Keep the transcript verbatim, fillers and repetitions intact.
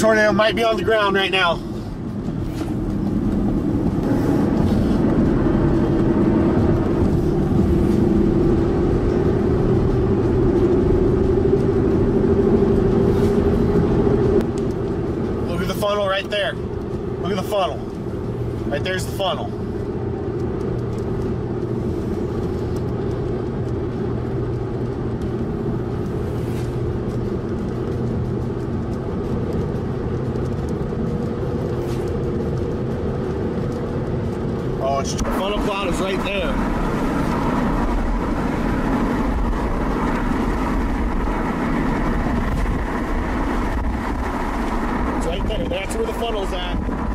tornado might be on the ground right now. Look at the funnel right there. Look at the funnel. Right there's the funnel. Oh, it's, the funnel cloud is right there. It's right there. That's where the funnel's at.